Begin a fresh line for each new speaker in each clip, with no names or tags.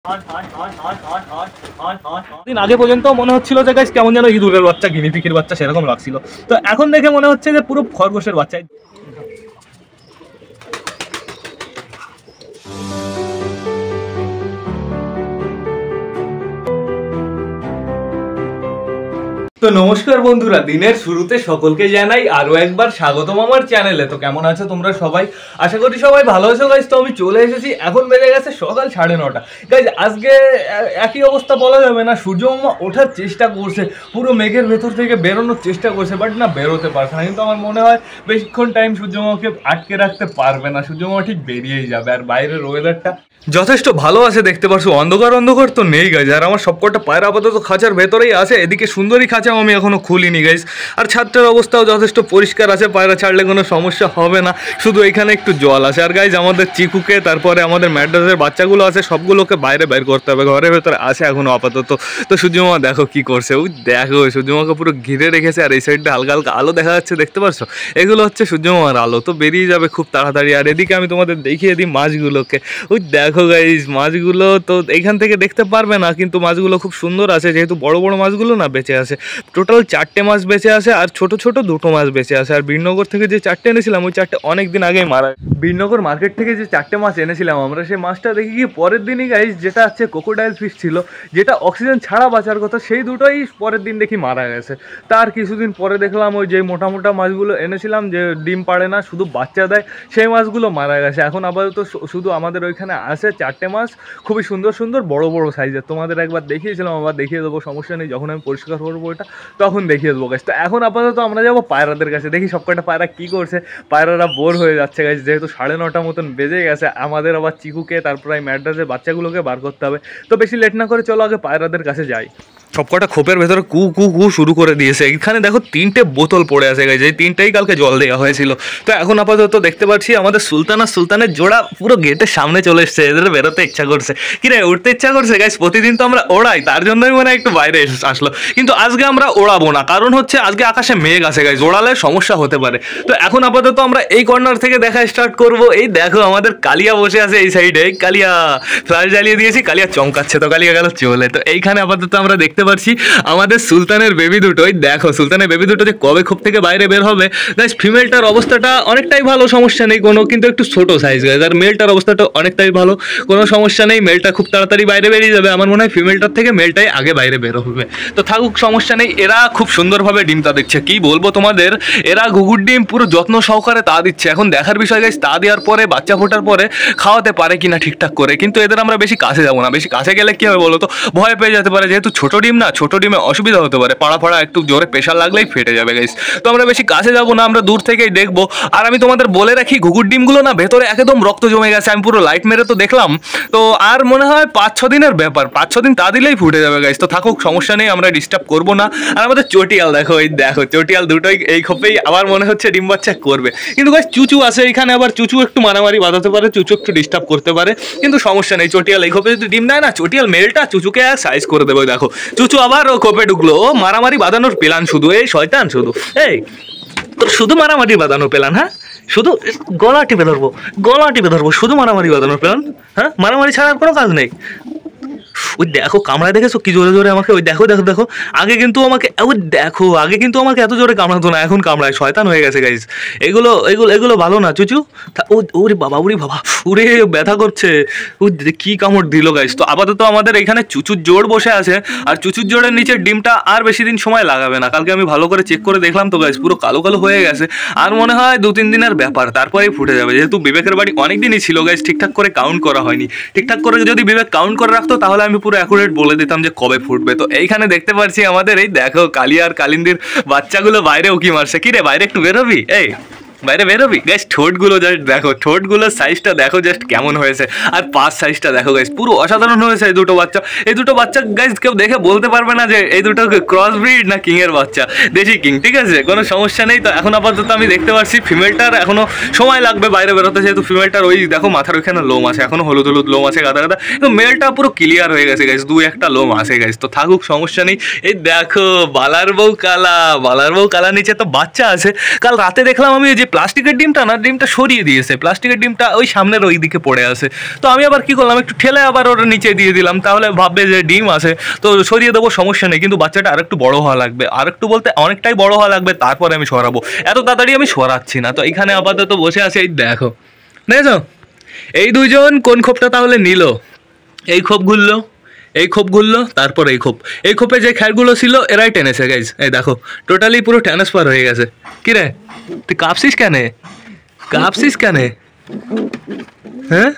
দিন আগে পর্যন্ত মনে হচ্ছিল যে গাইস কেমন যেন ইঁদুরের বাচ্চা গিনিপিগের বাচ্চা সেরকম লাগছিল, তো এখন দেখে মনে হচ্ছে যে পুরো খরগোশের বাচ্চা। তো নমস্কার বন্ধুরা, দিনের শুরুতে সকলকে জানাই আরো একবার স্বাগতম আমার চ্যানেলে। তো কেমন আছো তোমরা সবাই? আশা করি সবাই ভালো আছো গাইজ। তো আমি চলে এসেছি, এখন বেজে গেছে সকাল 9:30 গাইজ। আজকে একই অবস্থা বলা যাবে না, সূর্যমামা ওঠার চেষ্টা করছে, পুরো মেঘের ভেতর থেকে বেরোনোর চেষ্টা করছে, বাট না বেরোতে পারছে না। কিন্তু আমার মনে হয় বেশিক্ষণ টাইম সূর্যমামাকে আটকে রাখতে পারবে না, সূর্যমামা ঠিক বেরিয়েই যাবে। আর বাইরের ওয়েদারটা যথেষ্ট ভালো আছে, দেখতে পারছো অন্ধকার অন্ধকার তো নেই গাইজ। আর আমার সবকটা পায়রা আপাতত খাঁচার ভেতরেই আছে। এদিকে সুন্দরী খাঁচাও আমি এখনো খুলিনি গাইজ। আর ছাদটার অবস্থাও যথেষ্ট পরিষ্কার আছে, পায়রা ছাড়লে কোনো সমস্যা হবে না, শুধু এখানে একটু জল আছে। আর গাইজ আমাদের চিকুকে, তারপরে আমাদের ম্যাড্রাসের বাচ্চাগুলো আছে, সবগুলোকে বাইরে বের করতে হবে, ঘরের ভেতরে আছে এখনো আপাতত। তো সূর্যমামা দেখো কি করছে, ওই দেখো সূর্যমামাকে পুরো ঘিরে রেখেছে। আর এই সাইডটা হালকা হালকা আলো দেখা যাচ্ছে, দেখতে পারছো, এগুলো হচ্ছে সূর্যমামার আলো। তো বেরিয়ে যাবে খুব তাড়াতাড়ি। আর এদিকে আমি তোমাদের দেখিয়ে দিই মাছগুলোকে, ওই দেখো গাইজ মাছগুলো তো এইখান থেকে দেখতে পারবে না, কিন্তু মাছগুলো খুব সুন্দর আছে, যেহেতু বড় বড় মাছগুলো না বেঁচে আছে। টোটাল 4টে মাছ বেঁচে আছে, আর ছোট ছোট 2টো মাছ বেঁচে আছে। আর বীরনগর থেকে যে 4টে এনেছিলাম, ওই 4টে অনেক দিন আগেই মারা। বীরনগর মার্কেট থেকে যে 4টে মাছ এনেছিলাম আমরা, সেই মাছটা দেখি গিয়ে পরের দিনই গাইজ, যেটা হচ্ছে ক্রোকোডাইল ফিশ ছিল, যেটা অক্সিজেন ছাড়া বাঁচার কথা, সেই দুটোই পরের দিন দেখি মারা গেছে। তার কিছুদিন পরে দেখলাম ওই যে মোটা মোটা মাছগুলো এনেছিলাম, যে ডিম পাড়ে না শুধু বাচ্চা দেয়, সেই মাছগুলো মারা গেছে। এখন আপাতত শুধু আমাদের ওইখানে আছে 4টে মাছ, খুবই সুন্দর সুন্দর বড় বড় সাইজের। তোমাদের একবার দেখিয়েছিলাম, আবার দেখিয়ে দেবো, সমস্যা নেই, যখন আমি পরিষ্কার করবো এটা তখন দেখিয়ে দেবো গাছ। তো এখন আপাতত আমরা যাবো পায়রাদের কাছে, দেখি সবকটা পায়রা কী করছে। পায়রারা বোর হয়ে যাচ্ছে গাছ, যেহেতু 9:30 মতন বেজে গেছে। আমাদের আবার চিকুকে, তারপরে এই ম্যাড্রাসের বাচ্চাগুলোকে বার করতে হবে। তো বেশি লেট না করে চলো আগে পায়রাদের কাছে যাই। সবকটা খোপের ভেতরে কু কু কু শুরু করে দিয়েছে। এখানে দেখো 3টে বোতল পড়ে আছে গাইজ, এই 3টেই কালকে জল দেওয়া হয়েছিল। তো এখন আপাতত দেখতে পাচ্ছি আমাদের সুলতান আর সুলতানের জোড়া পুরো গেটের সামনে চলে এসছে, এদের বেরোতে ইচ্ছা করছে। কিরে উঠতে ইচ্ছা করছে গাইজ? প্রতিদিন তো আমরা ওড়াই, তার জন্যই মানে একটু বাইরে আসলো। কিন্তু আজকে আমরা ওড়াবো না, কারণ হচ্ছে আজকে আকাশে মেঘ আছে গাইজ, ওড়ালে সমস্যা হতে পারে। তো এখন আপাতত আমরা এই কর্নার থেকে দেখা স্টার্ট করবো। এই দেখো আমাদের কালিয়া বসে আছে এই সাইডে, কালিয়া ফ্ল্যাশ জ্বালিয়ে দিয়েছি, কালিয়া চমকাচ্ছে, তো কালিয়া গেল চলে। তো এইখানে আপাতত আমরা দেখতে পাচ্ছি আমাদের সুলতানের বেবি দুটোই, দেখো সুলতানের বেবি দুটো যে কবে খুব থেকে বাইরে বের হবে গাইস। ফিমেলটার অবস্থাটা অনেকটাই ভালো, সমস্যা নেই কোনো, কিন্তু একটু ছোট সাইজ গাইস। আর মেলটার অবস্থাটা অনেকটাই ভালো, কোনো সমস্যা নেই, মেলটা খুব তাড়াতাড়ি বাইরে বেরিয়ে যাবে। আমার মনে হয় ফিমেলটার থেকে মেলটাই আগে বাইরে বের হবে, তো থাকুক, সমস্যা নেই। এরা খুব সুন্দরভাবে ডিমটা দিচ্ছে, কি বলবো তোমাদের, এরা ঘুঘুর ডিম পুরো যত্ন সহকারে তা দিচ্ছে। এখন দেখার বিষয় গাইস, তা দেওয়ার পরে বাচ্চা ফোটার পরে খাওয়াতে পারে কিনা ঠিকঠাক করে। কিন্তু এদের আমরা বেশি কাছে যাবো না, বেশি কাছে গেলে কি হবে বলো তো, ভয় পেয়ে যেতে পারে, যেহেতু ছোট ডিম না, ছোট ডিমে অসুবিধা হতে পারে, পাড়া একটু জোরে প্রেশার লাগলেই ফেটে যাবে গাইস। তো আমরা বেশি কাছে যাবো না, আমরা দূর থেকেই দেখবো। আর আমি তোমাদের বলে রাখি, ঘুঘুর ডিমগুলো না ভেতরে একদম রক্ত জমে গেছে, আমি পুরো লাইট মেরে তো দেখলাম। তো আর মনে হয় 5-6 দিনের ব্যাপার, 5-6 দিন তা দিলেই ফুটে যাবে গাইস। তো থাকুক, সমস্যা নেই, আমরা ডিস্টার্ব করবো না। আর আমাদের চটিয়াল দেখো, এই দেখো চটিয়াল দুটোই এই খোপেই আবার মনে হচ্ছে ডিম বাচ্চা করবে। কিন্তু গাইস চুচু আছে এখানে, আবার চুচু একটু মারামারি বাঁধাতে পারে, চুচু একটু ডিস্টার্ব করতে পারে, কিন্তু সমস্যা নেই। চটিয়াল এই খোপে যদি ডিম দেয় না, চটিয়াল মেলটা চুচুকে এক সাইজ করে দেবে। দেখো চুচু আবার ও খোপে ঢুকলো, ও মারামারি বাঁধানোর প্ল্যান শুধু, এই শয়তান শুধু, এই তোর শুধু মারামারি বাঁধানোর প্ল্যান, হ্যাঁ শুধু গলা টিপে ধরবো, শুধু মারামারি বাঁধানোর প্ল্যান, হ্যাঁ মারামারি ছাড়া আর কোনো কাজ নেই। ওই দেখো কামড়ায় দেখেছো কি জোরে জোরে আমাকে, ওই দেখো দেখো দেখো, আগে কিন্তু আমাকে, ওই দেখো আগে কিন্তু আমাকে এত জোরে কামড়াতো না, এখন কামড়ায়, শয়তান হয়ে গেছে গাইজ। এগুলো ভালো না চুচু। ওরে বাবা, ওরে ব্যথা করছে, ও কি কামড় দিল গাইজ। তো আপাতত আমাদের এখানে চুচুর জোড় বসে আছে, আর চুচুর জোড়ের নিচের ডিমটা আর বেশি দিন সময় লাগাবে না। কালকে আমি ভালো করে চেক করে দেখলাম তো গাইজ, পুরো কালো কালো হয়ে গেছে, আর মনে হয় 2-3 দিনের ব্যাপার, তারপরেই ফুটে যাবে। যেহেতু বিবেকের বাড়ি অনেক দিনই ছিল গাইজ, ঠিকঠাক করে কাউন্ট করা হয়নি। ঠিকঠাক করে যদি বিবেক কাউন্ট করে রাখতো, তাহলে আমি পুরো অ্যাকুরেট বলে দিতাম যে কবে ফুটবে। তো এইখানে দেখতে পাচ্ছি আমাদের, এই দেখো কালিয়া আর কালিন্দির বাচ্চাগুলো বাইরে উকি মারছে। কি রে বাইরে একটু বেরোবি? এই বাইরে বেরোবি গাইস? ঠোঁটগুলো জাস্ট দেখো, ঠোঁটগুলোর সাইজটা দেখো জাস্ট কেমন হয়েছে, আর পাঁচ সাইজটা দেখো গাইস, পুরো অসাধারণ হয়েছে এই দুটো বাচ্চা গাইস। কেউ দেখে বলতে পারবে না যে এই দুটো ক্রস ব্রিড না কিং এর বাচ্চা, দেশি কিং, ঠিক আছে, কোনো সমস্যা নেই। তো এখন আপাতত আমি দেখতে পাচ্ছি ফিমেলটার এখনো সময় লাগবে বাইরে বেরোতে, যেহেতু ফিমেলটার ওই দেখো মাথার ওইখানে লোম আছে, এখনো হলুদ হলুদ লোম আছে গাদা গাদা, কিন্তু মেলটা পুরো ক্লিয়ার হয়ে গেছে গাইস, 2-1টা লোম আছে গাইস। তো থাকুক, সমস্যা নেই। এই দেখো বালার বউ কালা নিচে তো বাচ্চা আছে। কাল রাতে দেখলাম আমি যে প্লাস্টিকের ডিমটা না, ডিমটা সরিয়ে দিয়েছে, প্লাস্টিকের ডিমটা ওই সামনের ওই দিকে পড়ে আছে। তো আমি আবার কি করলাম, একটু ঠেলে আবার ওর নিচে দিয়ে দিলাম, তাহলে ভাববে যে ডিম আছে, তো সরিয়ে দেবো, সমস্যা নেই। কিন্তু বাচ্চাটা আরেকটু বড় হওয়া লাগবে, আরেকটু বলতে অনেকটাই বড় হওয়া লাগবে, তারপরে আমি সরাবো। এত তাড়াতাড়ি আমি সরাচ্ছি না। তো এখানে আপাতত বসে আছে, এই দেখো, দেখেছো এই দুইজন কোন খোপটা তাহলে নিল। এই খোপ ঘুরলো, এই খোপ ঘুরলো, তারপর এই খোপে যে খ্যারগুলো ছিল এরাই টেনেছে গাইজ। এই দেখো টোটালি পুরো ট্রান্সফার হয়ে গেছে। কি রে তুই কাঁপছিস কেন, কাঁপছিস কেন? হ্যাঁ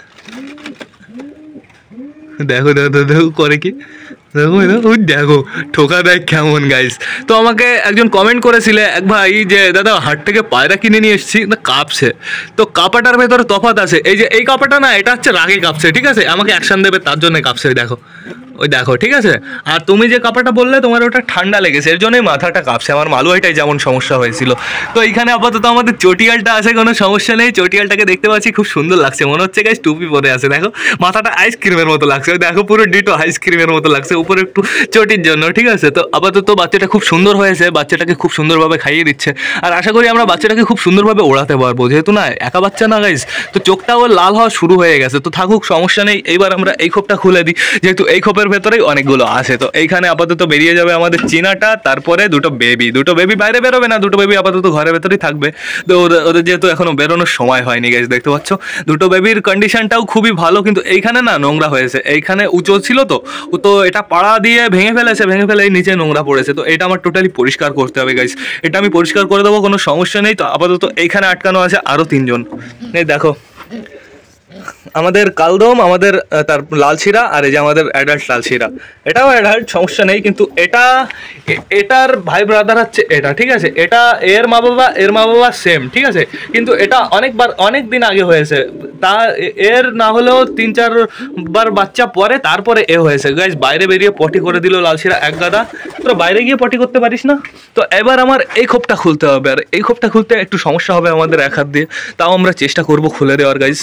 দেখো দেখো দেখো করে কি, দেখো দেখো ঠোকা দেয় কেমন গাইস। তো আমাকে একজন কমেন্ট করেছিলে এক ভাই যে দাদা হাট থেকে পায়রা কিনে নিয়ে এসেছি, না কাঁপছে। তো কাঁপাটার ভেতরে তফাৎ আছে, এই যে এই কাঁপাটা না, এটা হচ্ছে রাগে কাঁপছে, ঠিক আছে, আমাকে অ্যাকশন দেবে তার জন্য কাঁপছে। ওই দেখো, ওই দেখো, ঠিক আছে। আর তুমি যে কাঁপাটা বললে তোমার ওটা ঠান্ডা লেগেছে, এর জন্যই মাথাটা কাঁপছে। আমার মালুয়াইটাই যেমন সমস্যা হয়েছিল। তো এইখানে আপাতত আমাদের চটিয়ালটা আছে, কোনো সমস্যা নেই। চটিয়ালটাকে দেখতে পাচ্ছি, খুব সুন্দর লাগছে, মনে হচ্ছে গাইস টুপি পরে আছে। দেখো মাথাটা আইসক্রিমের মতো লাগছে, ওই দেখো পুরো ডিটো আইসক্রিমের মতো লাগছে, উপরে একটু চটির জন্য, ঠিক আছে। তো আপাতত বাচ্চাটা খুব সুন্দর হয়েছে, বাচ্চাটাকে খুব সুন্দরভাবে খাইয়ে দিচ্ছে। আর আশা করি আমরা বাচ্চাটাকে খুব সুন্দরভাবে ওড়াতে পারবো, যেহেতু না একা বাচ্চা না গাইস। তো চোখটা ওর লাল হওয়া শুরু হয়ে গেছে, তো থাকুক, সমস্যা নেই। এইবার আমরা এই খোপটা খুলে দিই, যেহেতু এই খোপের ভেতরেই অনেকগুলো আছে। তো এইখানে আপাতত বেরিয়ে যাবে আমাদের চীনাটা, তারপরে দুটো বেবি বাইরে বেরোবে না, দুটো বেবি আপাতত ঘরের ভেতরেই থাকবে। তো ওদের যেহেতু এখনো বেরোনোর সময় হয়নি গাইস, দেখতে পাচ্ছ দুটো বেবির কন্ডিশনটাও খুবই ভালো। কিন্তু এইখানে না নোংরা হয়েছে, এইখানে উঁচু ছিল, তো তো এটা পাড়া দিয়ে ভেঙে ফেলে এই নিচে নোংরা পড়েছে। তো এটা আমার টোটালি পরিষ্কার করতে হবে গাইস, এটা আমি পরিষ্কার করে দেবো, কোনো সমস্যা নেই। তো আপাতত এইখানে আটকানো আছে আরো 3 জন। এই দেখো আমাদের কালদম, আমাদের তার লালশিরা, আর এই যে আমাদের অ্যাডাল্ট লালশিরা, এটাও অ্যাডাল্ট, সমস্যা নেই। কিন্তু এটার ভাই ব্রাদার হচ্ছে এটা, ঠিক আছে। এটা এর মা বাবা সেম, ঠিক আছে। কিন্তু এটা অনেক দিন আগে হয়েছে, তা এর না হলেও 3-4 বার বাচ্চা পরে তারপরে এ হয়েছে গাইস। বাইরে বেরিয়ে পটি করে দিল লালশিরা এক গাদা। তোরা বাইরে গিয়ে পটি করতে পারিস না? তো এবার আমার এই খোপটা খুলতে হবে, আর এই খোপটা খুলতে একটু সমস্যা হবে আমাদের এক হাত দিয়ে, তাও আমরা চেষ্টা করবো খুলে দেওয়ার গাইস।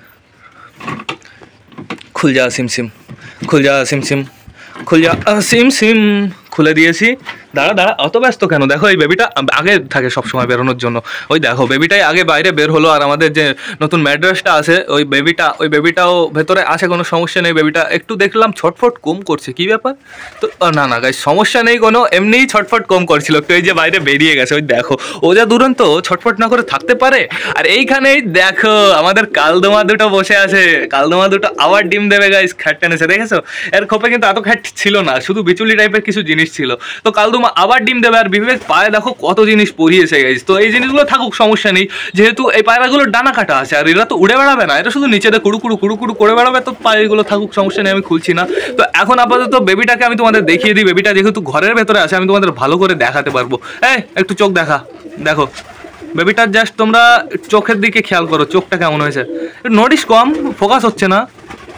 खुल जा सिम सिम, खुल जा सिम सिम, खुल जा सिम सिम। খুলে দিয়েছি। দাঁড়া অত ব্যস্ত কেন? দেখো এই বেবিটা আগে থাকে সবসময় বেরোনোর জন্য, ওই দেখো বেবিটাই আগে বাইরে বের হলো। আর আমাদের যে নতুন ম্যাড্রাসটা আছে ওই বেবিটাও ভেতরে আসে, কোনো সমস্যা নেই। বেবিটা একটু দেখলাম ছটফট কম করছে, কি ব্যাপার? তো না গাইস সমস্যা নেই কোনো, এমনিই ছটফট কম করছিল একটু, এই যে বাইরে বেরিয়ে গেছে। ওই দেখো ও যা দুরন্ত, ছটফট না করে থাকতে পারে। আর এইখানেই দেখো আমাদের কালদমা দুটো বসে আছে, কালদমা দুটো আবার ডিম দেবে গাইস, খ্যাট টেনেছে দেখেছো? এর খোপে কিন্তু এত খ্যাট ছিল না, শুধু বিচুলি টাইপের কিছু জিনিস ছিল। তো কালদমা আবার ডিম দেবে। আর বিবেক পায়ে দেখো কত জিনিস পরিয়েছে গাইস। তো এই জিনিসগুলো থাকুক, সমস্যা নেই, যেহেতু এই পায়রাগুলোর ডানা কাটা আছে। আর এরা তো উড়ে বেড়াবে না, এটা শুধু নিচে কুড়ু কুড়ু করে বেড়াবে। তো পায়েগুলো থাকুক, সমস্যা নেই, আমি খুলছি না। তো এখন আপাতত বেবিটাকে আমি তোমাদের দেখিয়ে দিই। বেবিটা যেহেতু ঘরের ভেতরে আছে, আমি তোমাদের ভালো করে দেখাতে পারবো। একটু চোখ দেখো বেবিটার জাস্ট তোমরা চোখের দিকে খেয়াল করো, চোখটা কেমন হয়েছে, নোটিস কম, ফোকাস হচ্ছে না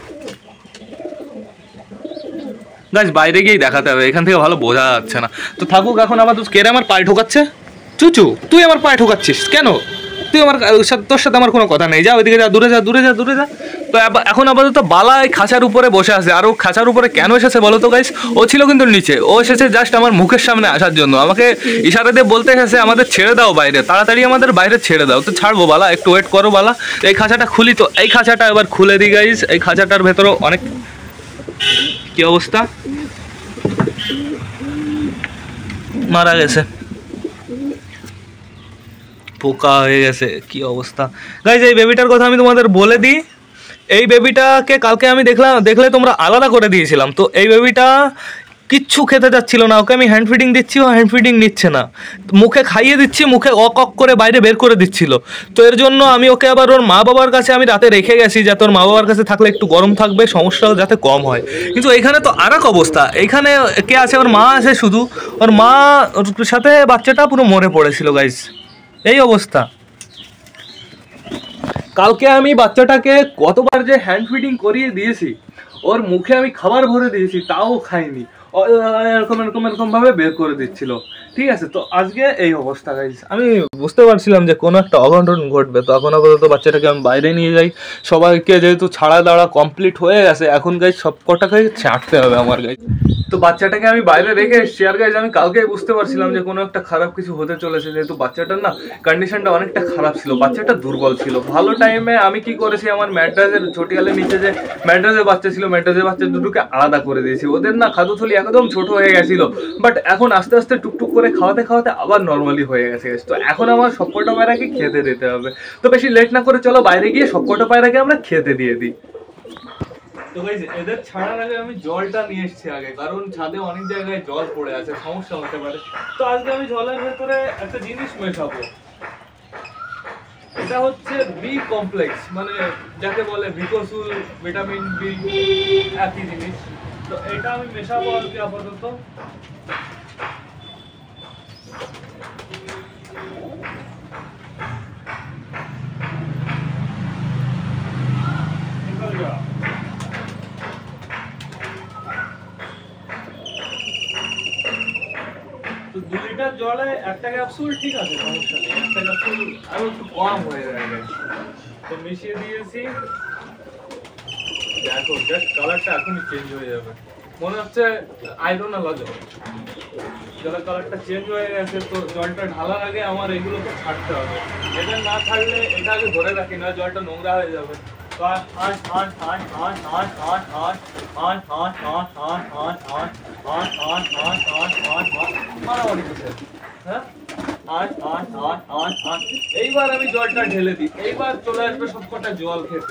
গাইস, বাইরে গিয়েই দেখাতে হবে, এখান থেকে ভালো বোঝা যাচ্ছে না। তো থাকুক এখন। আবার কেরে আমার পায়ে ঢোকাচ্ছে, চুচু তুই আমার পায়ে ঢোকাচ্ছিস কেন? তুই আমার তোর সাথে আমার কোনো কথা নেই, যা ওইদিকে যা, দূরে যা। তো এখন আপাতত বালা এই খাঁচার উপরে বসে আছে। আর ও খাঁচার উপরে কেন এসেছে বলো তো গাইস? ও ছিল কিন্তু নিচে, ও এসেছে জাস্ট আমার মুখের সামনে আসার জন্য, আমাকে ইশারা দিয়ে বলতে এসেছে আমাদের ছেড়ে দাও বাইরে, তাড়াতাড়ি আমাদের বাইরে ছেড়ে দাও। তো ছাড়বো বালা, একটু ওয়েট করো বালা। এই খাঁচাটা খুলি, তো এই খাঁচাটা এবার খুলে দিই গাইস। এই খাঁচাটার ভেতরেও অনেক, কি অবস্থা, মারা গেছে, পোকা হয়ে গেছে, কি অবস্থা গাইস। এই বেবিটার কথা আমি তোমাদের বলে দিই। এই বেবিটাকে কালকে আমি দেখলে তোমরা আলাদা করে দিয়েছিলাম। তো এই বেবিটা কিচ্ছু খেতে যাচ্ছিল না, ওকে আমি হ্যান্ড ফিডিং দিচ্ছি, ও হ্যান্ড ফিডিং নিচ্ছে না। মুখে খাইয়ে দিচ্ছি, মুখে অক করে বাইরে বের করে দিচ্ছিল। তো এর জন্য আমি ওকে আবার ওর মা বাবার কাছে আমি রাতে রেখে গেছি, যাতে ওর মা বাবার কাছে থাকলে একটু গরম থাকবে, সমস্যাও যাতে কম হয়। কিন্তু এইখানে তো আর এক অবস্থা, এইখানে কে আছে? ওর মা আছে শুধু, ওর মা ওর সাথে বাচ্চাটা পুরো মরে পড়েছিল গাইস, এই অবস্থা। কালকে আমি বাচ্চাটাকে কতবার যে হ্যান্ড ফিডিং করিয়ে দিয়েছি, ওর মুখে আমি খাবার ভরে দিয়েছি, তাও খায়নি। এরকম এরকম এরকম ভাবে বের করে দিচ্ছিল। ঠিক আছে, তো আজকে এই অবস্থা গাইস। আমি বুঝতে পারছিলাম যে কোনো একটা অঘটন ঘটবে, তো এখন আপাতত বাচ্চাটাকে আমি বাইরে নিয়ে যাই। সবাইকে যেহেতু ছাড়া দাঁড়া কমপ্লিট হয়ে গেছে, এখন গাইস সব কটাকে ছাড়তে হবে আমার গাইস। তো বাচ্চাটাকে আমি বাইরে রেখে এসেছি। আর গাইস আমি কালকেই বুঝতে পারছিলাম যে কোনো একটা খারাপ কিছু হতে চলেছে, যেহেতু বাচ্চাটার না কন্ডিশনটা অনেকটা খারাপ ছিল, বাচ্চাটা দুর্বল ছিল। ভালো টাইমে আমি কি করেছি, আমার ম্যাড্রাসের ছোটিয়ালের নিচে যে ম্যাড্রাসের বাচ্চা ছিল, ম্যাড্রাসের বাচ্চা দুটোকে আলাদা করে দিয়েছি। ওদের না খাদ্যথলি একদম ছোট হয়ে গেছিল, বাট এখন আস্তে আস্তে টুকটুক করে খাওয়াতে খাওয়াতে আবার নর্মালি হয়ে গেছে। তো এখন আমার সবকটা পায়রাকে খেতে দিতে হবে। তো বেশি লেট না করে চলো বাইরে গিয়ে সবকটা পায়রাকে আমরা খেতে দিয়ে দিই। তো গাইস এদের ছাড়ার আগে আমি জলটা নিয়ে এসেছি আগে, কারণ ছাদে অনেক জায়গায় জল পড়ে আছে, সমস্যা হতে পারে। তো আজকে আমি জলের ভেতরে একটা জিনিস মেশাবো। এটা হচ্ছে বি কমপ্লেক্স, মানে যাকে বলে ভিকোসুল, ভিটামিন বি, একই জিনিস। তো এটা আমি মেশাবো আজকে আপাতত। তো 2 লিটার জলে একটা ক্যাপসুল ঠিক আছে, সমস্যা নেই। একটা ক্যাপসুল আরো একটু কম হয়ে যাবে। তো মিশিয়ে দিয়েছি। দেখো জাস্ট কালারটা এখনই চেঞ্জ হয়ে যাবে, মনে হচ্ছে আয়রন আলা জল। জলের কালারটা চেঞ্জ হয়ে গেছে। তো জলটা ঢালার আগে আমার এগুলোকে ছাড়তে হবে। এটা না ছাড়লে, এটা আগে ধরে রাখি না, জলটা নোংরা হয়ে যাবে। এইবার আমি জলটা ঢেলে দিই। এইবার চলে আসবে সবকটা জল খেতে।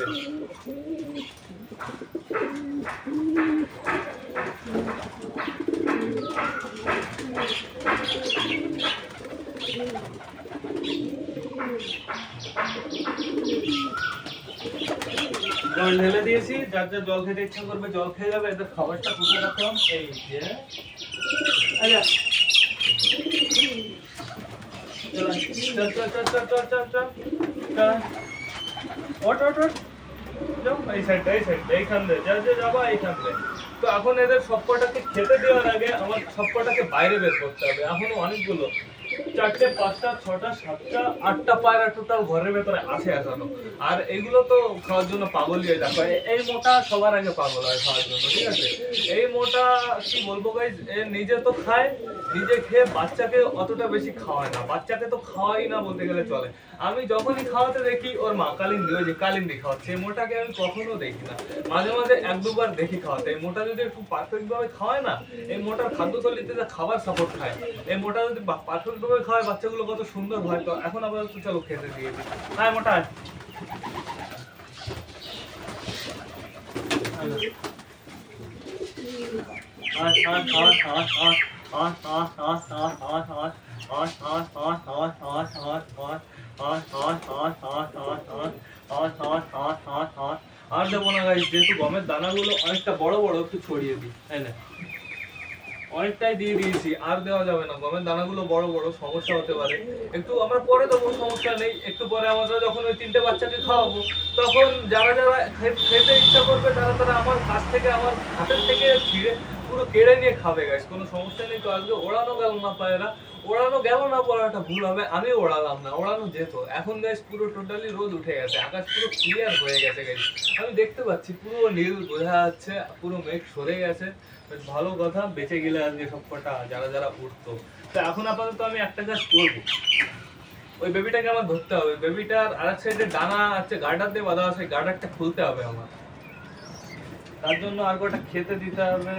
জল ঢেলে দিয়েছি, যার যার জল খেতে ইচ্ছা করবে জল খেয়ে যাবে। এদের খাবারটা কোথায় রাখলাম, এই যে তো এখন এদের সবকটাকে খেতে দেওয়ার আগে আমার সবকটাকে বাইরে বের করতে হবে। এখনো অনেকগুলো, 4টে 5টা 6টা 7টা 8টা পায়রা টোটাল ঘরের ভেতরে আছে এখনো। আর এগুলো তো খাওয়ার জন্য পাগলই হয়ে দেখো। এই মোটা সবার আগে পাগল হয় খাওয়ার জন্য, ঠিক আছে। এই মোটা কি বলবো গাইস, এ নিজে তো খায়, নিজে খেয়ে বাচ্চাকে অতটা বেশি খাওয়ায় না। বাচ্চাকে তো খাওয়াই না বলতে গেলে চলে। আমি যখনই খাওয়াতে দেখি ওর মা কালিন্দি, ওই যে কালিন্দি খাওয়াচ্ছে, এই মোটাকে আমি কখনো দেখি না। মাঝে মাঝে 1-2 বার দেখি খাওয়াতে। এই মোটা যদি একটু পারফেক্ট ভাবে খাওয়ায় না, এই মোটার খাদ্যথলিতে যে খাবার সাপোর্ট খায়, এই মোটা যদি পারফেক্ট ভাবে খাওয়ায়, বাচ্চাগুলো কত সুন্দর হয়। তো এখন আপাতত চলো খেতে দিয়ে দিই। হ্যাঁ মোটা আর দেবো না গাইস, যেহেতু গমের দানাগুলো অনেকটা বড় বড়, একটু ছড়িয়ে দিই। তাই না, অনেকটাই দিয়ে দিয়েছি, আর দেওয়া যাবে না। গমের দানাগুলো বড় বড়, সমস্যা হতে পারে। একটু আমরা পরে দেবো, সমস্যা নেই। একটু পরে আমরা যখন ওই 3টে বাচ্চাকে খাওয়াবো, তখন যারা যারা খেতে ইচ্ছা করবে তারা তারা আমার কাছ থেকে, আমার হাতের থেকে ছিঁড়ে পুরো কেড়ে নিয়ে খাবে গাইস, কোনো সমস্যা নেই। তো আজকে ওড়ানো গেল না পায়রা, ওড়ানো গেল না বলাটা ভুল হবে, আমি ওড়ালাম না, ওড়ানো যেত। এখন গাইস পুরো টোটালি রোদ উঠে গেছে, আকাশ পুরো ক্লিয়ার হয়ে গেছে গাইস। আমি দেখতে পাচ্ছি পুরো নীল বোঝা যাচ্ছে, পুরো মেঘ সরে গেছে। বেশ ভালো কথা, বেঁচে গেলে আজকে সবকটা যারা যারা উঠতো। তো এখন আপাতত আমি একটা কাজ করবো, ওই বেবিটাকে আমার ধরতে হবে। বেবিটার আরেক সাইডে ডানা আছে, গার্ডার দিয়ে বাঁধা আছে, গার্ডারটা খুলতে হবে আমার। তার জন্য আর কটা খেতে দিতে হবে।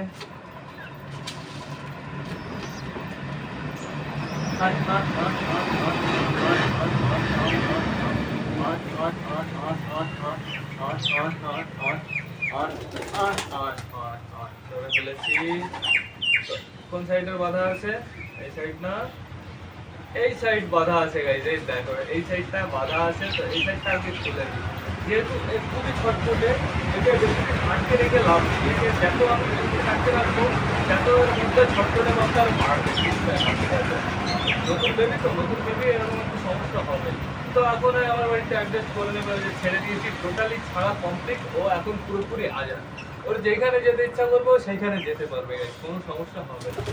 কোন সাইডে বাঁধা আছে, এই সাইড না, এই সাইড বাঁধা আছে গাইস। এই দেখো এই সাইডটা বাঁধা আছে। তো এই সাইডটা আগে খুলে দিই, যেহেতু খুবই ছটফটে, একে বেশি আটকে রেখে লাভ নেই। একে যত আমি আটকে রাখবো, যত মধ্যে ছটফটে মাত্রা বাড়বে। নতুন বেবি তো, নতুন বেবি এরকম একটু সমস্যা হবে। তো এখন আমার বাড়িতে অ্যাডজাস্ট করে নেবে, ছেড়ে দিয়েছি টোটালি ছাড়া কমপ্লিট। ও এখন পুরোপুরি আজাদ, ওর যেখানে যেতে ইচ্ছা করবো সেইখানে যেতে পারবে, কোনো সমস্যা হবে না।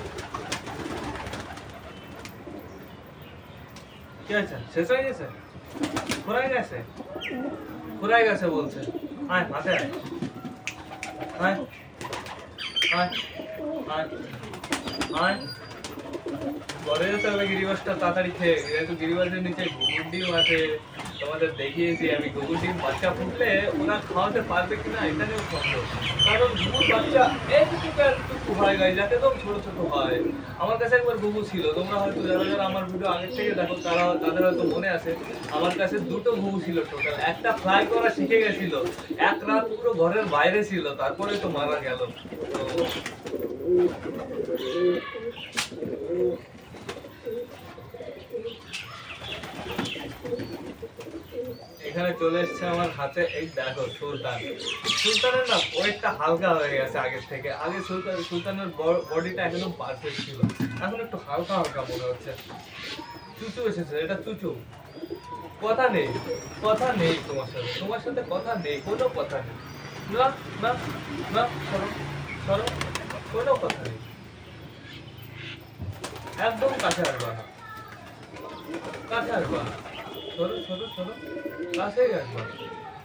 কি আছে, শেষ হয়ে গেছে? ফুরাই গেছে, ফুরাই গেছে বলছে। আয় হাতে আয়, আয় আয় আয় আয়। ঘরে যেতে হবে গিরিবাসটা তাড়াতাড়ি খেয়ে, যেহেতু গিরিবাসের নিচে ঘুঘুর ডিম আছে, তোমাদের দেখিয়েছি আমি। ঘুঘুর ডিম বাচ্চা ফুটলে ওরা খাওয়াতে পারবে কিনা এটা নিয়েও সন্দেহ, কারণ ঘুঘুর বাচ্চা একটু হয় গাই, যাতে একদম ছোট ছোট হয়। আমার কাছে একবার ঘুঘু ছিল, তোমরা হয়তো যারা যারা আমার ভিডিও আগের থেকে দেখো তাদের হয়তো মনে আছে, আমার কাছে দুটো ঘুঘু ছিল টোটাল। একটা ফ্লাই করা শিখে গেছিল, এক রাত পুরো ঘরের বাইরে ছিল, তারপরে তো মারা গেল। এখানে চলে এসছে আমার হাতে, এই দেখো সুলতান। সুলতানের না ওয়েটটা হালকা হয়ে গেছে আগের থেকে। আগে সুলতানের বডিটা একদম পারফেক্ট ছিল, এখন একটু হালকা হালকা মনে হচ্ছে। চুচু এসেছে, এটা চুচু। কথা নেই, কথা নেই তোমার সাথে, তোমার সাথে কথা নেই, কোনো কথা নেই। না না না, সরো সরো, কোনো কথা নেই, একদম কাছে আসবা না, কাছে আসবা না, সরো সরো সরো, কাছে আসবা না।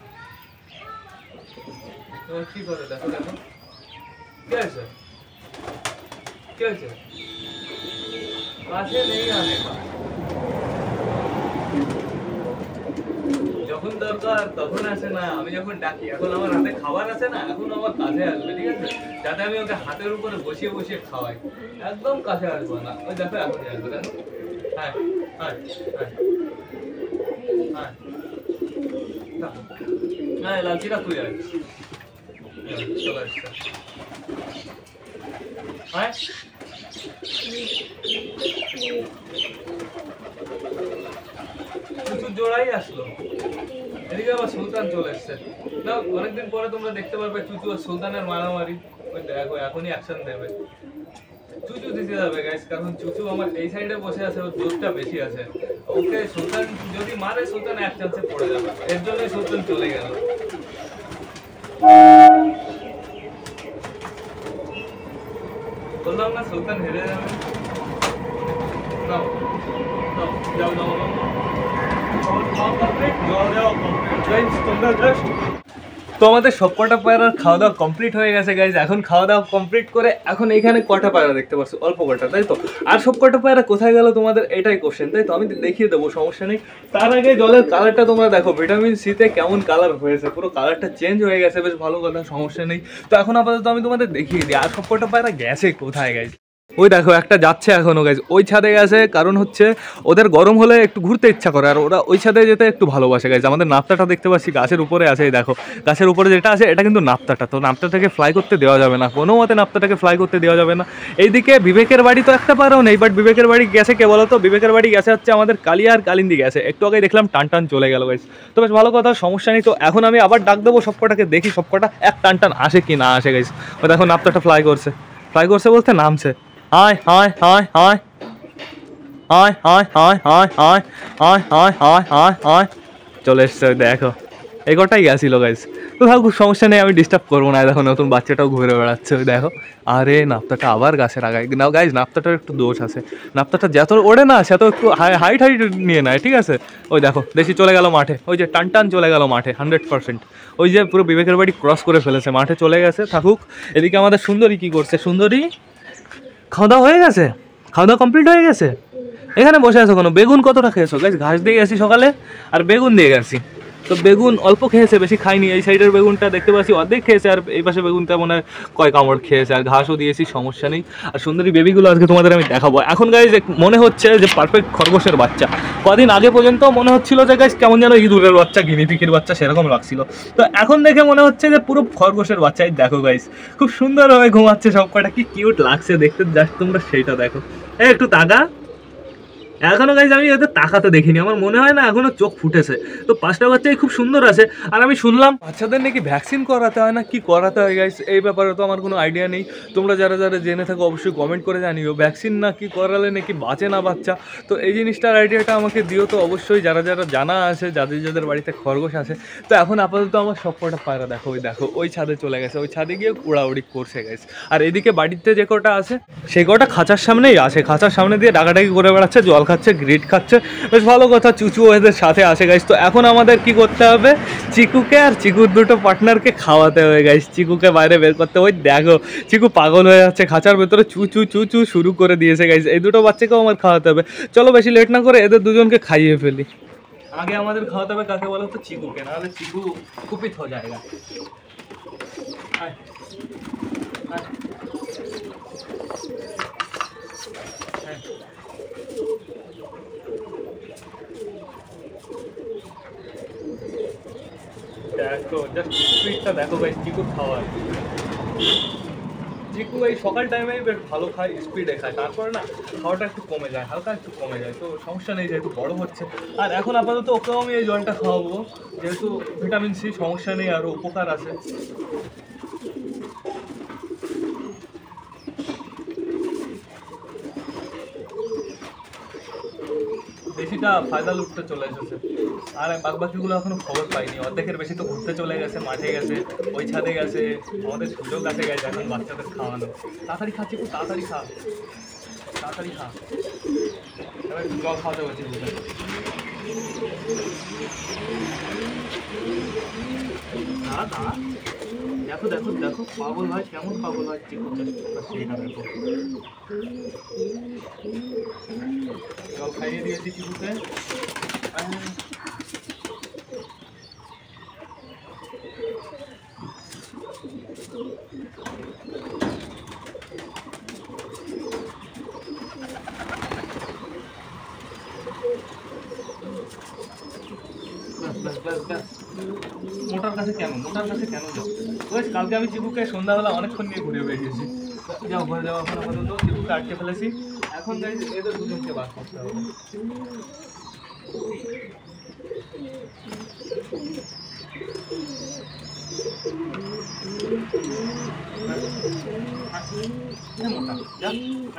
তোমার কি করে দেখো, দেখো কি আছে, কি আছে, কাছে নেই আনে। যখন দরকার তখন আসে না, আমি যখন ডাকি। এখন আমার হাতে খাবার আছে না, এখন আমার কাছে আসবে, ঠিক আছে, যাতে আমি ওকে হাতের উপরে বসিয়ে বসিয়ে খাওয়াই। একদম কাছে আসবো না, ওই দেখো এখন আসবে, দেখো। হ্যাঁ হ্যাঁ হ্যাঁ হ্যাঁ হ্যাঁ, লালচিটা তুই আয়, চলে আসছে। হ্যাঁ কিছু জোড়াই আসলো, এদিকে আবার সুলতান চলে এসছে না। অনেকদিন পরে তোমরা দেখতে পারবে চুচু আর সুলতানের মারামারি। ওই দেখো এখনই অ্যাকশন দেবে, চুচু দিতে যাবে গাইস, কারণ চুচু আমার এই সাইডে বসে আছে, ওর জোরটা বেশি আছে। ওকে সুলতান যদি মারে, সুলতান এক চান্সে পড়ে যাবে, এর জন্যই সুলতান চলে গেল। বললাম না সুলতান হেরে যাবে। যাও যাও যাও যাও, তো আমাদের সবকটা পায়রার খাওয়া দাওয়া কমপ্লিট হয়ে গেছে গাইজ। এখন খাওয়া দাওয়া কমপ্লিট করে এখন এখানে কটা পায়রা দেখতে পাচ্ছ, অল্প কটা, তাই তো। আর সবকটা পায়রা কোথায় গেল তোমাদের এটাই কোশ্চেন, তাই তো। আমি দেখিয়ে দেবো, সমস্যা নেই। তার আগে জলের কালারটা তোমরা দেখো, ভিটামিন সিতে কেমন কালার হয়েছে, পুরো কালারটা চেঞ্জ হয়ে গেছে, বেশ ভালো কথা, সমস্যা নেই। তো এখন আপাতত আমি তোমাদের দেখিয়ে দিই আর সবকটা পায়রা গেছে কোথায় গাইজ। ওই দেখো একটা যাচ্ছে এখনো গাইজ, ওই ছাদে গেছে, কারণ হচ্ছে ওদের গরম হলে একটু ঘুরতে ইচ্ছা করে, আর ওরা ওই ছাদে যেতে একটু ভালোবাসে গাইজ। আমাদের নাপ্তাটা দেখতে পাচ্ছি গাছের উপরে আছে, এই দেখো গাছের উপরে যেটা আছে এটা কিন্তু নাপ্তাটা, তো নাপ্তাটাকে ফ্লাই করতে দেওয়া যাবে না, কোনো মতে নাপ্তাটাকে ফ্লাই করতে দেওয়া যাবে না। এইদিকে বিবেকের বাড়ি তো একটা পারাও নেই, বাট বিবেকের বাড়ি গেছে কে বলো তো, বিবেকের বাড়ি গেছে হচ্ছে আমাদের কালিয়া আর কালিন্দি গেছে। একটু আগে দেখলাম টান টান চলে গেল গাইজ, তো বেশ ভালো কথা, সমস্যা নেই। তো এখন আমি আবার ডাক দেবো সবকটাকে, দেখি সবকটা এক টান টান আসে কি না আসে গাইজ। ও দেখো নাপ্তাটা ফ্লাই করছে, ফ্লাই করছে বলতে নামছে। হায় হায় হায় হায় হায় হায় হায় হায় হায় হায় হায় হায় হায় হায়, চলে এসছে দেখো, এই কটাই গেছিল গাইজ। তো থাক, সমস্যা নেই, আমি ডিস্টার্ব করবো না। দেখো নতুন বাচ্চাটাও ঘুরে বেড়াচ্ছে, ওই দেখো। আরে নাপ্তাটা আবার গাছের আগায় না গাইজ, নাপ্তাটার একটু দোষ আছে, নাপ্তাটা যত ওড়ে না সে তো একটু হাইট নিয়ে নেয়, ঠিক আছে। ওই দেখো দেখি চলে গেল মাঠে, ওই যে টান টান চলে গেল মাঠে 100%। ওই যে পুরো বিবেকের বাড়ি ক্রস করে ফেলেছে, মাঠে চলে গেছে, থাকুক। এদিকে আমাদের সুন্দরী কি করছে, সুন্দরী খাওয়া দাওয়া হয়ে গেছে, খাওয়া দাওয়া কমপ্লিট হয়ে গেছে, এখানে বসে আছো কোনো। বেগুন কতটা খেয়েছো গাইজ, ঘাস দিয়ে গেছি সকালে আর বেগুন দিয়ে গেছি, তো বেগুন অল্প খেয়েছে, বেশি খাইনি। এই সাইডের বেগুনটা দেখতে পাচ্ছি অর্ধেক খেয়েছে, আর এই পাশে বেগুনটা মনে হয় কয় কামড় খেয়েছে, আর ঘাসও দিয়েছি, সমস্যা নেই। আর সুন্দরী বেবিগুলো আজকে তোমাদের আমি দেখাবো। এখন গাইজ মনে হচ্ছে যে পারফেক্ট খরগোশের বাচ্চা, কদিন আগে পর্যন্ত মনে হচ্ছিল যে গাইজ কেমন যেন ইঁদুরের বাচ্চা, গিনিপিকের বাচ্চা সেরকম লাগছিল, তো এখন দেখে মনে হচ্ছে যে পুরো খরগোশের বাচ্চাই। দেখো গাইজ খুব সুন্দরভাবে ঘুমাচ্ছে সব কটা, কি কিউট লাগছে দেখতে, জাস্ট তোমরা সেইটা দেখো। একটু তাকা, এখনো গাইজ আমি এদের তাকাতে দেখিনি, আমার মনে হয় না এখনো চোখ ফুটেছে। তো 5টা বাচ্চাই খুব সুন্দর আছে। আর আমি শুনলাম বাচ্চাদের নাকি ভ্যাকসিন করাতে হয় না কি করাতে হয় গাইজ, এই ব্যাপারে তো আমার কোনো আইডিয়া নেই। তোমরা যারা যারা জেনে থাকো অবশ্যই কমেন্ট করে জানিও, ভ্যাকসিন না কি করালে নাকি বাঁচে না বাচ্চা। তো এই জিনিসটার আইডিয়াটা আমাকে দিও তো অবশ্যই, যারা যারা জানা আছে, যাদের যাদের বাড়িতে খরগোশ আছে। তো এখন আপাতত আমার সবকটা পায়রা দেখো, ওই ছাদে চলে গেছে, ওই ছাদে গিয়ে উড়াউড়ি করছে গাইজ। আর এদিকে বাড়িতে যে কটা আছে সেই কটা খাঁচার সামনেই আছে, খাঁচার সামনে দিয়ে ডাকাডাকি করে বেড়াচ্ছে, জল খাচ্ছে, গ্রিট খাচ্ছে, বেশ ভালো কথা। চুচু এদের সাথে আসে গাইস। তো এখন আমাদের কি করতে হবে, চিকুকে আর চিকুর দুটো পার্টনারকে খাওয়াতে হবে গাইস। চিকুকে বাইরে বের করতে, ওই দেখো চিকু পাগল হয়ে যাচ্ছে খাঁচার ভেতরে, চু চু চু চু শুরু করে দিয়েছে গাইস। এই দুটো বাচ্চাকেও আমার খাওয়াতে হবে। চলো বেশি লেট না করে এদের দুজনকে খাইয়ে ফেলি। আগে আমাদের খাওয়াতে হবে কাকে বলো তো, চিকুকে, নাহলে চিকু কুপিত হয়ে যায়গা। দেখো জাস্ট স্পিডটা দেখো ভাই, চিকু খাওয়ার। চিকু এই সকাল টাইমেই বেশ ভালো খায়, স্পিডে খায়, তারপরে না খাওয়াটা একটু কমে যায়, হালকা একটু কমে যায়। তো সমস্যা নেই, যেহেতু বড় হচ্ছে। আর এখন আপাতত ওকেও আমি এই জলটা খাওয়াবো, যেহেতু ভিটামিন সি, সমস্যা নেই, আরও উপকার আছে। বেশিটা ফায়দা লুটতে চলে এসেছে, আর বাকিগুলো এখনো খবর পাইনি। অর্ধেকের বেশি তো ঘুরতে চলে গেছে, মাঠে গেছে, ওই ছাদে গেছে, আমাদের সুযোগ কাছে গেছে এখন বাচ্চাদের খাওয়ানো। তাড়াতাড়ি খাচ্ছি, খুব তাড়াতাড়ি খা, তাড়াতাড়ি খা। এবার জল খাওয়াতে পারছি। দেখো দেখো দেখো পাগল হয়, কেমন পাগল হয় চিকুকে, সেইটা দেখো। জল খাইয়ে দিয়েছি চিকুকে। মোটার কাছে কেন, মোটার কাছে কেন যাও? ওই কালকে আমি চিকুকে সন্ধ্যাবেলা অনেকক্ষণ নিয়ে ঘুরে বেরিয়েছি। যাও ঘরে যাওয়া, এখন আপাতত চিকুকে আটকে ফেলেছি। এখন যাই এদের দুজনকে বাদ করতে হবে। মোটা যা,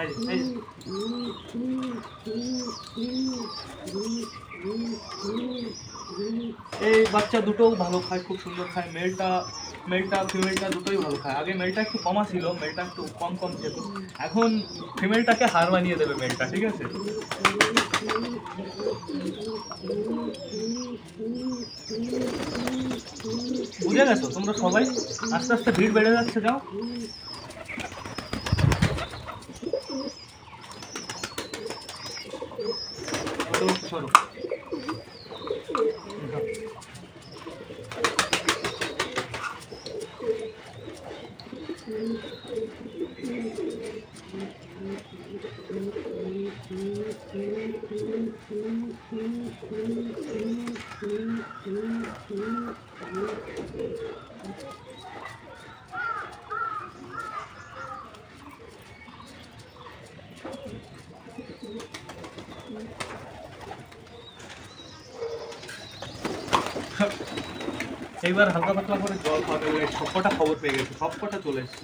এই বাচ্চা দুটোও ভালো খায়, খুব সুন্দর খায়। মেলটা ফিমেলটা দুটোই ভালো খায়। আগে মেলটা একটু কমা ছিল, মেলটা একটু কম খেত, এখন ফিমেলটাকে হার মানিয়ে দেবে মেলটা, ঠিক আছে? বুঝে গেছো তোমরা সবাই? আস্তে আস্তে ভিড় বেড়ে যাচ্ছে, যাও। সরো। এইবার হালকা পাতলা করে জল খাওয়াতে হবে। সবকটা খবর পেয়ে গেছে, সবকটা চলে এসছে।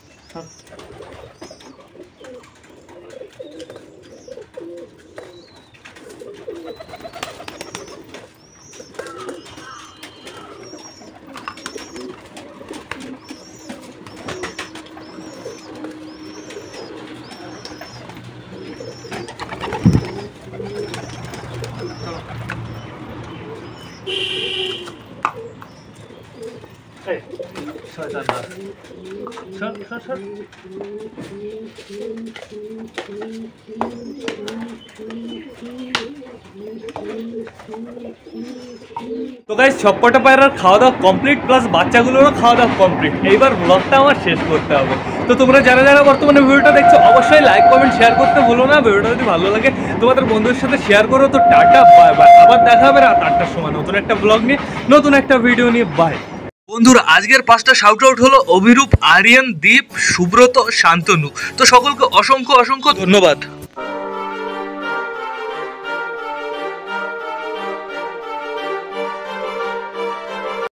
শয়তান না, সর সর সর। তো গাইস সবকটা পায়রার খাওয়া দাওয়া কমপ্লিট, প্লাস বাচ্চাগুলোরও খাওয়া দাওয়া কমপ্লিট। এইবার ব্লগটা আমার শেষ করতে হবে। তো তোমরা যারা যারা বর্তমানে ভিডিওটা দেখছো অবশ্যই লাইক কমেন্ট শেয়ার করতে ভুলো না। ভিডিওটা যদি ভালো লাগে তোমাদের বন্ধুদের সাথে শেয়ার করো। তো টাটা, বাই বাই। আবার দেখা হবে রাত 8টার সময় নতুন একটা ব্লগ নিয়ে, নতুন একটা ভিডিও নিয়ে। বাই বন্ধুরা। আজকের 5টা শাউট আউট হলো অভিরূপ, আরিয়ান, দীপ, সুব্রত, শান্তনু। তো সকলকে অসংখ্য অসংখ্য ধন্যবাদ।